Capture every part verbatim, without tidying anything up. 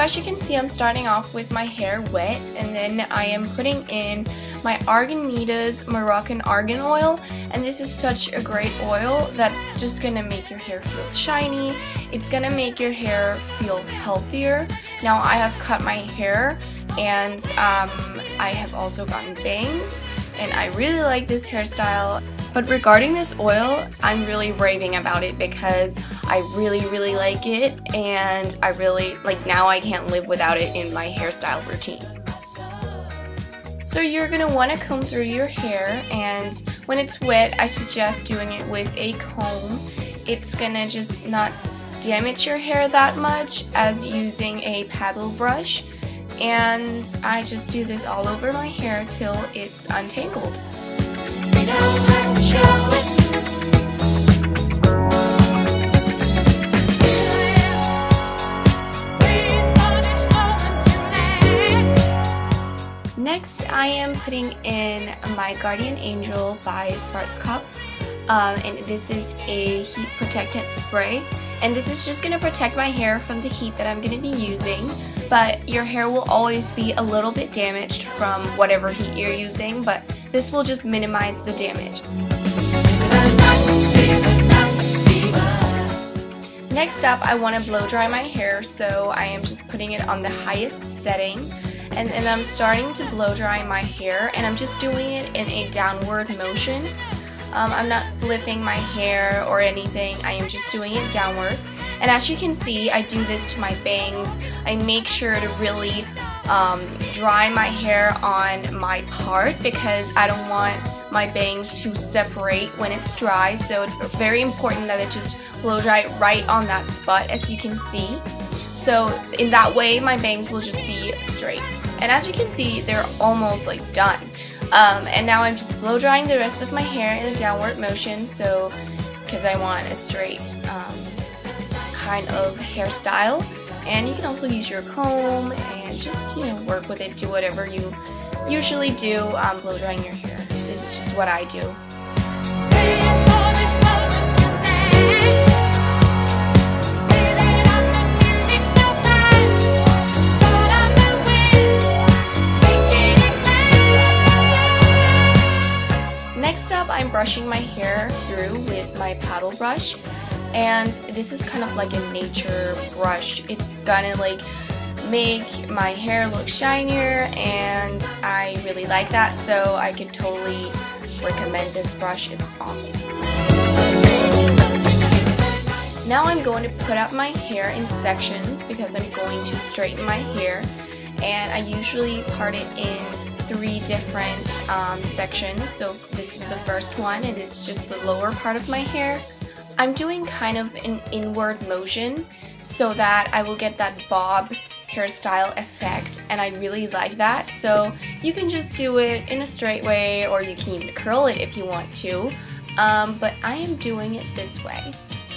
as you can see, I'm starting off with my hair wet, and then I am putting in my Arganmidas Moroccan argan oil, and this is such a great oil that's just gonna make your hair feel shiny. It's gonna make your hair feel healthier. Now I have cut my hair, and um, I have also gotten bangs, and I really like this hairstyle. But regarding this oil, I'm really raving about it because I really, really like it, and I really, like, now I can't live without it in my hairstyle routine. So you're going to want to comb through your hair, and when it's wet, I suggest doing it with a comb. It's going to just not damage your hair that much as using a paddle brush, and I just do this all over my hair till it's untangled. Next, I am putting in my Guardian Angel by Schwarzkopf, um, and this is a heat protectant spray, and this is just going to protect my hair from the heat that I'm going to be using, but your hair will always be a little bit damaged from whatever heat you're using, but this will just minimize the damage. Next up, I want to blow dry my hair, so I am just putting it on the highest setting. And then I'm starting to blow dry my hair, and I'm just doing it in a downward motion. Um, I'm not flipping my hair or anything, I am just doing it downwards. And as you can see, I do this to my bangs. I make sure to really um, dry my hair on my part because I don't want my bangs to separate when it's dry. So it's very important that it just blow dry right on that spot, as you can see. So in that way, my bangs will just be straight. And as you can see, they're almost like done. Um, and now I'm just blow drying the rest of my hair in a downward motion, so because I want a straight um, kind of hairstyle. And you can also use your comb and just, you know, work with it, do whatever you usually do um, blow drying your hair. This is just what I do. Next up, I'm brushing my hair through with my paddle brush, and this is kind of like a nature brush. It's gonna like make my hair look shinier, and I really like that, so I could totally recommend this brush. It's awesome. Now I'm going to put up my hair in sections because I'm going to straighten my hair, and I usually part it in three different um, sections. So this is the first one, and it's just the lower part of my hair. I'm doing kind of an inward motion so that I will get that bob hairstyle effect, and I really like that. So you can just do it in a straight way, or you can even curl it if you want to, um, but I am doing it this way.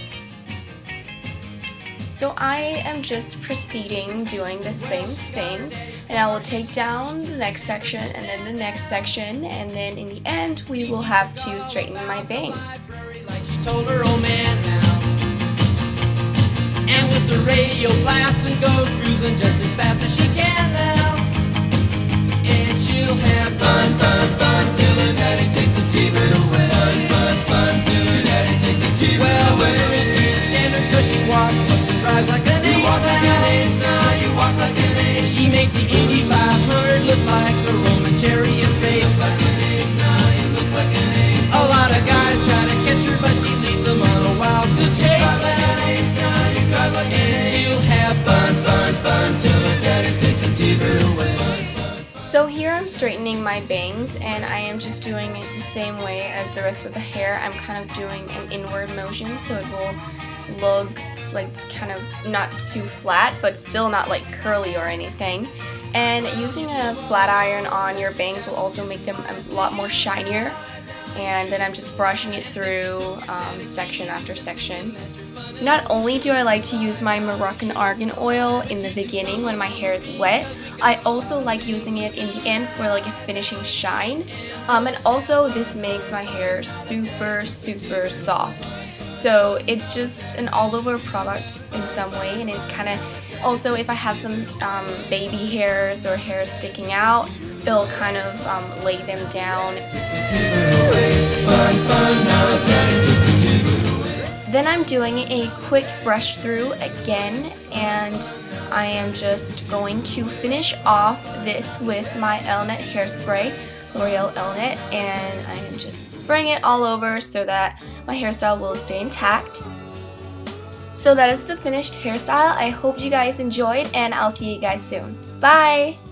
So I am just proceeding doing the same thing, and I will take down the next section and then the next section, and then in the end we will have to straighten my bangs. She told her old man now, and with the radio blasting goes cruising just as fast as she can now, and she'll have fun, fun, fun till her daddy takes a T-bird away. Fun, fun, fun till her daddy takes a T-bird well, away. Well, the girls can't stand her 'cause she walks, looks and cries like an ace. You walk like an ace now, you walk like an ace. She makes the Indy five hundred look like a Roman chariot race. Like an ace now, you look like an ace. A lot of guys try to catch her, but she leads them on a wild goose chase. Like an ace now, you drive like an ace. And she'll have fun, fun, fun till her daddy takes a T-bird away. So here I'm straightening my bangs, and I am just doing it the same way as the rest of the hair. I'm kind of doing an inward motion, so it will look like kind of not too flat, but still not like curly or anything. And using a flat iron on your bangs will also make them a lot more shinier. And then I'm just brushing it through um, section after section. Not only do I like to use my Moroccan argan oil in the beginning when my hair is wet, I also like using it in the end for like a finishing shine. Um, and also this makes my hair super, super soft. So it's just an all-over product in some way, and it kind of Also, if I have some um, baby hairs or hairs sticking out, it'll kind of um, lay them down. Then I'm doing a quick brush through again, and I am just going to finish off this with my Elnet hairspray, L'Oreal Elnet, and I am just spraying it all over so that my hairstyle will stay intact. So that is the finished hairstyle. I hope you guys enjoyed, and I'll see you guys soon. Bye!